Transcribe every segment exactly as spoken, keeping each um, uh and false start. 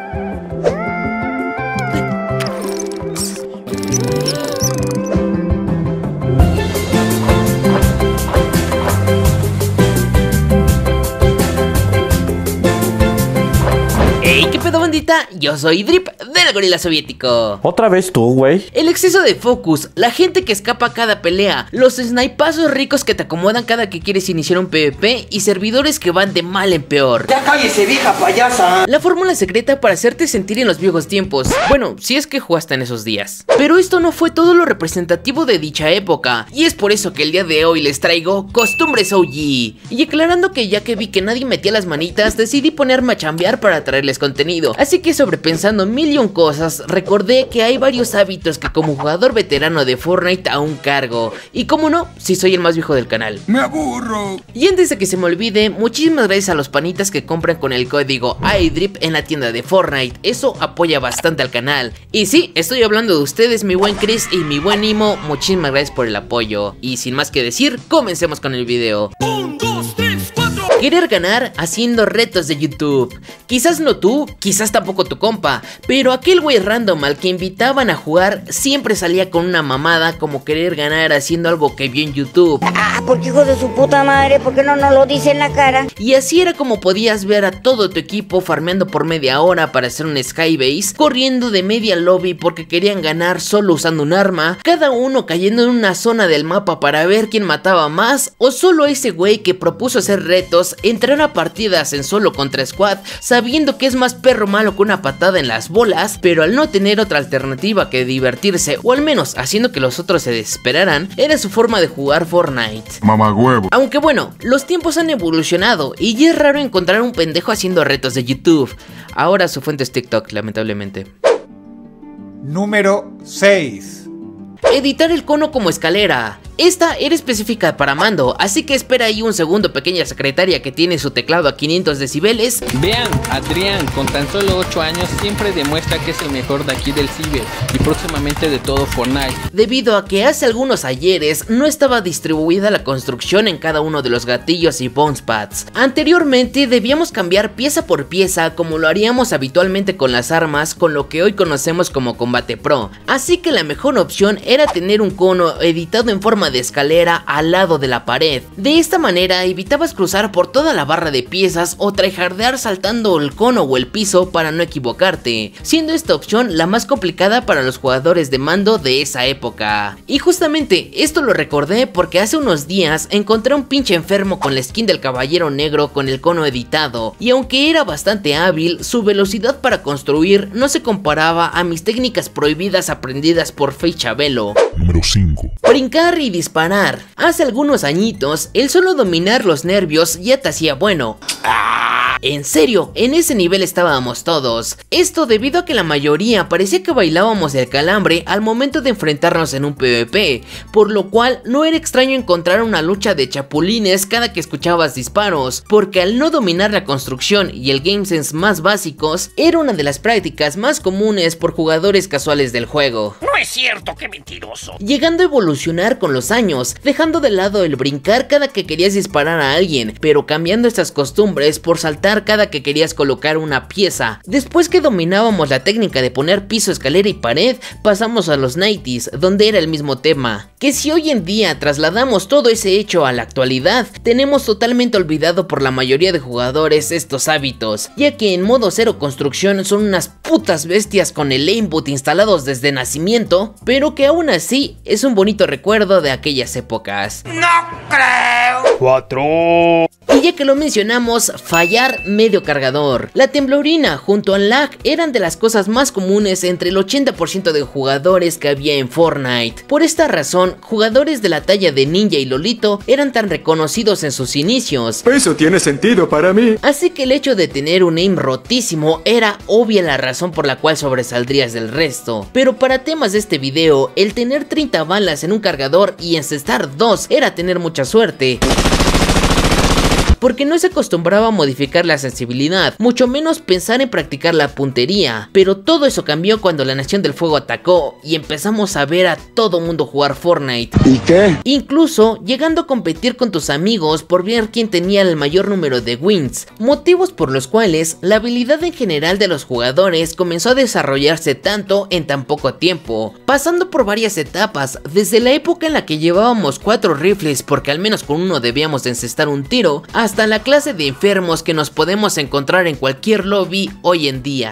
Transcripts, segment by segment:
Hey, ¿qué pedo, bandita? Yo soy Drip del Gorila Soviético. ¿Otra vez tú, güey? El exceso de focus, la gente que escapa a cada pelea, los snipazos ricos que te acomodan cada que quieres iniciar un PvP y servidores que van de mal en peor. ¡Ya cállese, vieja payasa! La fórmula secreta para hacerte sentir en los viejos tiempos. Bueno, si es que jugaste en esos días. Pero esto no fue todo lo representativo de dicha época, y es por eso que el día de hoy les traigo Costumbres O G. Y aclarando que ya que vi que nadie metía las manitas, decidí ponerme a chambear para traerles contenido. Así que sobrepensando mil y un cosas, recordé que hay varios hábitos que como jugador veterano de Fortnite aún cargo. Y como no, si soy el más viejo del canal. ¡Me aburro! Y antes de que se me olvide, muchísimas gracias a los panitas que compran con el código iDrip en la tienda de Fortnite. Eso apoya bastante al canal. Y sí, estoy hablando de ustedes, mi buen Chris y mi buen Imo. Muchísimas gracias por el apoyo. Y sin más que decir, comencemos con el video. ¡Un, dos, tres, cuatro! Querer ganar haciendo retos de YouTube. Quizás no tú, quizás tampoco tu compa, pero aquel güey random al que invitaban a jugar siempre salía con una mamada como querer ganar haciendo algo que vio en YouTube. Ah, porque hijo de su puta madre, ¿por qué no nos lo dice en la cara? Y así era como podías ver a todo tu equipo farmeando por media hora para hacer un skybase, corriendo de media lobby porque querían ganar solo usando un arma, cada uno cayendo en una zona del mapa para ver quién mataba más, o solo ese güey que propuso hacer retos, entrar a partidas en solo contra squad, sabiendo que es más perro malo que una patada en las bolas, pero al no tener otra alternativa que divertirse, o al menos haciendo que los otros se desesperaran, era su forma de jugar Fortnite. Mamagüevo. Aunque bueno, los tiempos han evolucionado y ya es raro encontrar un pendejo haciendo retos de YouTube. Ahora su fuente es TikTok, lamentablemente. Número seis. Editar el cono como escalera. Esta era específica para mando, así que espera ahí un segundo, pequeña secretaria que tiene su teclado a quinientos decibeles. Vean, Adrián, con tan solo ocho años siempre demuestra que es el mejor de aquí del ciber y próximamente de todo Fortnite. Debido a que hace algunos ayeres no estaba distribuida la construcción en cada uno de los gatillos y bounce pads. Anteriormente debíamos cambiar pieza por pieza como lo haríamos habitualmente con las armas, con lo que hoy conocemos como Combate Pro. Así que la mejor opción era tener un cono editado en forma de escalera al lado de la pared. De esta manera evitabas cruzar por toda la barra de piezas o tryhardear saltando el cono o el piso para no equivocarte, siendo esta opción la más complicada para los jugadores de mando de esa época. Y justamente esto lo recordé porque hace unos días encontré un pinche enfermo con la skin del caballero negro con el cono editado, y aunque era bastante hábil, su velocidad para construir no se comparaba a mis técnicas prohibidas aprendidas por Faye Chabelo. Número cinco. Brincar y disparar. Hace algunos añitos, el solo dominar los nervios ya te hacía bueno. En serio, en ese nivel estábamos todos. Esto debido a que la mayoría parecía que bailábamos el calambre al momento de enfrentarnos en un PvP, por lo cual no era extraño encontrar una lucha de chapulines cada que escuchabas disparos, porque al no dominar la construcción y el game sense más básicos, era una de las prácticas más comunes por jugadores casuales del juego. ¡No es cierto, qué mentiroso! Llegando a evolucionar con los años, dejando de lado el brincar cada que querías disparar a alguien, pero cambiando estas costumbres por saltar cada que querías colocar una pieza. Después que dominábamos la técnica de poner piso, escalera y pared, pasamos a los nineties, donde era el mismo tema. Que si hoy en día trasladamos todo ese hecho a la actualidad, tenemos totalmente olvidado por la mayoría de jugadores estos hábitos, ya que en modo cero construcción son unas putas bestias con el aimbot instalados desde nacimiento, pero que aún así es un bonito recuerdo de aquellas épocas. ¡No creo! Cuatro. Y ya que lo mencionamos, fallar medio cargador. La temblorina junto al lag eran de las cosas más comunes entre el ochenta por ciento de jugadores que había en Fortnite. Por esta razón, jugadores de la talla de Ninja y Lolito eran tan reconocidos en sus inicios. Eso tiene sentido para mí. Así que el hecho de tener un aim rotísimo era obvia la razón por la cual sobresaldrías del resto. Pero para temas de este video, el tener treinta balas en un cargador y encestar dos era tener mucha suerte. porque no se acostumbraba a modificar la sensibilidad, mucho menos pensar en practicar la puntería. Pero todo eso cambió cuando la Nación del Fuego atacó y empezamos a ver a todo mundo jugar Fortnite. ¿Y qué? Incluso llegando a competir con tus amigos por ver quién tenía el mayor número de wins, motivos por los cuales la habilidad en general de los jugadores comenzó a desarrollarse tanto en tan poco tiempo, pasando por varias etapas, desde la época en la que llevábamos cuatro rifles porque al menos con uno debíamos de encestar un tiro, hasta la clase de enfermos que nos podemos encontrar en cualquier lobby hoy en día.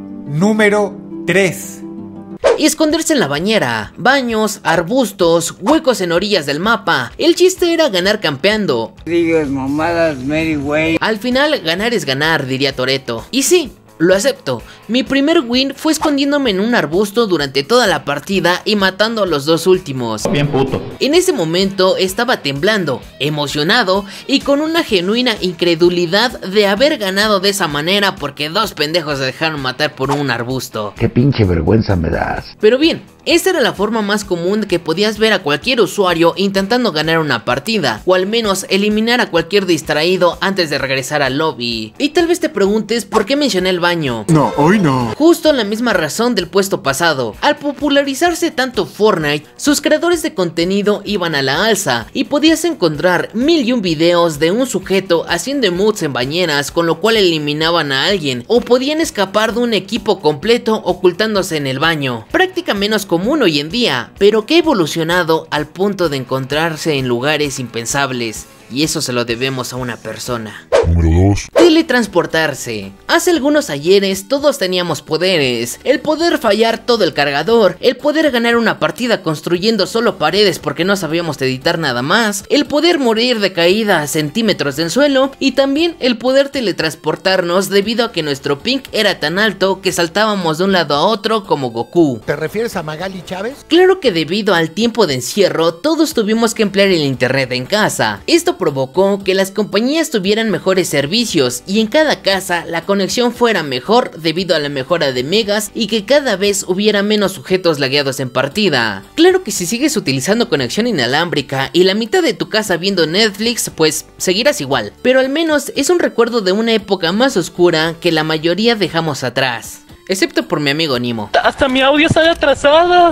Número tres. Y esconderse en la bañera, baños, arbustos, huecos en orillas del mapa. El chiste era ganar campeando. Digas mamadas, Mary Way. Al final, ganar es ganar, diría Toretto. Y sí, lo acepto. Mi primer win fue escondiéndome en un arbusto durante toda la partida y matando a los dos últimos. Bien puto. En ese momento estaba temblando, emocionado y con una genuina incredulidad de haber ganado de esa manera porque dos pendejos se dejaron matar por un arbusto. Qué pinche vergüenza me das. Pero bien, esta era la forma más común que podías ver a cualquier usuario intentando ganar una partida, o al menos eliminar a cualquier distraído antes de regresar al lobby. Y tal vez te preguntes por qué mencioné el baño. No, hoy no. Justo la misma razón del puesto pasado. Al popularizarse tanto Fortnite, sus creadores de contenido iban a la alza y podías encontrar mil y un videos de un sujeto haciendo emotes en bañeras, con lo cual eliminaban a alguien, o podían escapar de un equipo completo ocultándose en el baño. Práctica menos común hoy en día, pero que ha evolucionado al punto de encontrarse en lugares impensables. Y eso se lo debemos a una persona. Número dos. Teletransportarse. Hace algunos ayeres todos teníamos poderes. El poder fallar todo el cargador, el poder ganar una partida construyendo solo paredes porque no sabíamos editar nada más, el poder morir de caída a centímetros del suelo y también el poder teletransportarnos debido a que nuestro ping era tan alto que saltábamos de un lado a otro como Goku. ¿Te refieres a Magali Chávez? Claro que debido al tiempo de encierro todos tuvimos que emplear el internet en casa. Esto provocó que las compañías tuvieran mejores servicios y en cada casa la conexión fuera mejor debido a la mejora de megas y que cada vez hubiera menos sujetos lagueados en partida. Claro que si sigues utilizando conexión inalámbrica y la mitad de tu casa viendo Netflix, pues seguirás igual, pero al menos es un recuerdo de una época más oscura que la mayoría dejamos atrás, excepto por mi amigo Nimo. Hasta mi audio sale atrasado.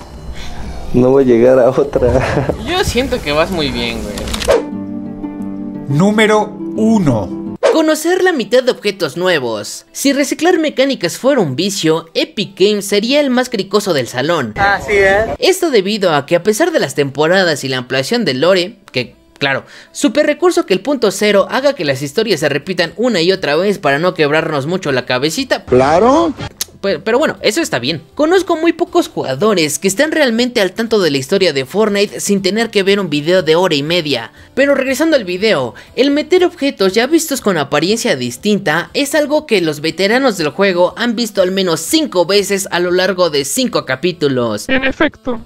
No voy a llegar a otra. Yo siento que vas muy bien, güey. Número uno. Conocer la mitad de objetos nuevos. Si reciclar mecánicas fuera un vicio, Epic Games sería el más cricoso del salón. Así es. Esto debido a que a pesar de las temporadas y la ampliación del lore, que claro, super recurso que el punto cero haga que las historias se repitan una y otra vez para no quebrarnos mucho la cabecita. Claro. Pero, pero bueno, eso está bien. Conozco muy pocos jugadores que estén realmente al tanto de la historia de Fortnite sin tener que ver un video de hora y media. Pero regresando al video, el meter objetos ya vistos con apariencia distinta es algo que los veteranos del juego han visto al menos cinco veces a lo largo de cinco capítulos. En efecto.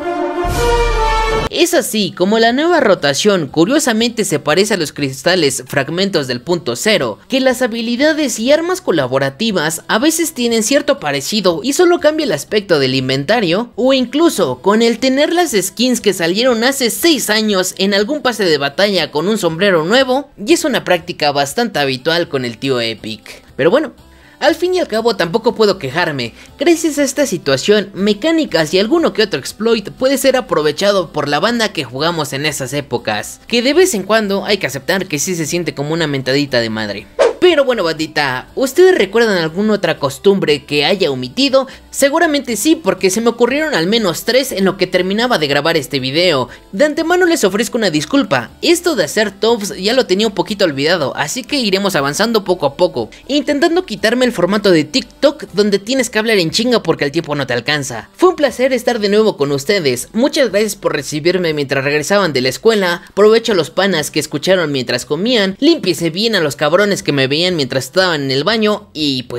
Es así como la nueva rotación curiosamente se parece a los cristales fragmentos del punto cero, que las habilidades y armas colaborativas a veces tienen cierto parecido y solo cambia el aspecto del inventario, o incluso con el tener las skins que salieron hace seis años en algún pase de batalla con un sombrero nuevo, y es una práctica bastante habitual con el tío Epic. Pero bueno, al fin y al cabo tampoco puedo quejarme. Gracias a esta situación, mecánicas y alguno que otro exploit puede ser aprovechado por la banda que jugamos en esas épocas, que de vez en cuando hay que aceptar que sí se siente como una mentadita de madre. Pero bueno, bandita, ¿ustedes recuerdan alguna otra costumbre que haya omitido? Seguramente sí, porque se me ocurrieron al menos tres en lo que terminaba de grabar este video. De antemano les ofrezco una disculpa, esto de hacer tops ya lo tenía un poquito olvidado, así que iremos avanzando poco a poco, intentando quitarme el formato de TikTok donde tienes que hablar en chinga porque el tiempo no te alcanza. Fue un placer estar de nuevo con ustedes, muchas gracias por recibirme mientras regresaban de la escuela, provecho a los panas que escucharon mientras comían, límpiese bien a los cabrones que me veían mientras estaban en el baño y pues bueno,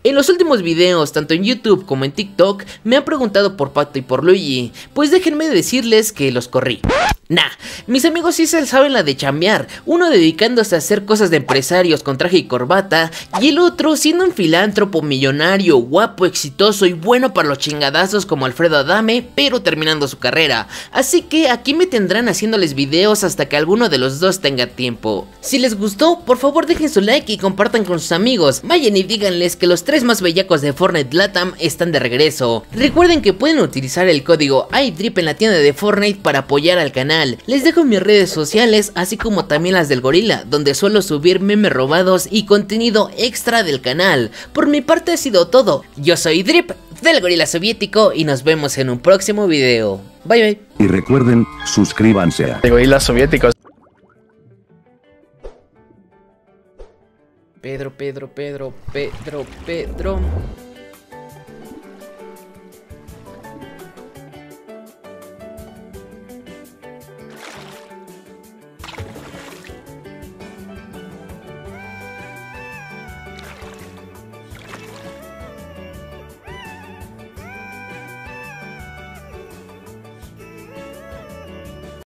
En los últimos videos, tanto en YouTube como en TikTok, me han preguntado por Pato y por Luigi, pues déjenme decirles que los corrí. Nah, mis amigos sí se saben la de chambear, uno dedicándose a hacer cosas de empresarios con traje y corbata, y el otro siendo un filántropo millonario, guapo, exitoso y bueno para los chingadazos como Alfredo Adame, pero terminando su carrera. Así que aquí me tendrán haciéndoles videos hasta que alguno de los dos tenga tiempo. Si les gustó, por favor dejen su like y compartan con sus amigos, vayan y díganles que los tres más bellacos de Fortnite Latam están de regreso. Recuerden que pueden utilizar el código iDrip en la tienda de Fortnite para apoyar al canal. Les dejo mis redes sociales, así como también las del gorila, donde suelo subir memes robados y contenido extra del canal. Por mi parte ha sido todo, yo soy Drip del gorila soviético y nos vemos en un próximo video. Bye bye. Y recuerden, suscríbanse a gorila soviético. Pedro, Pedro, Pedro, Pedro, Pedro.